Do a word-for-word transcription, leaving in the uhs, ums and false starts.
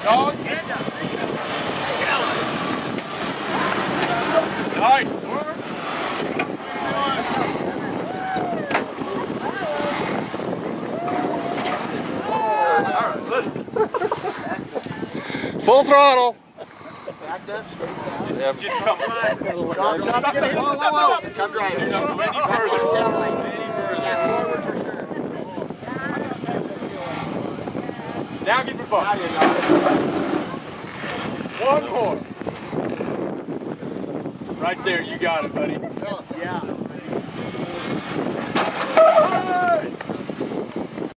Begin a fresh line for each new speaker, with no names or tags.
Dog. Nice work.
Full throttle.
Backed up, straight down.
Yeah, just come on.
Come driving.
Don't go any further.
Yeah, forward for sure.
Now get your butt. One more. Right there, you got it, buddy.
Yeah.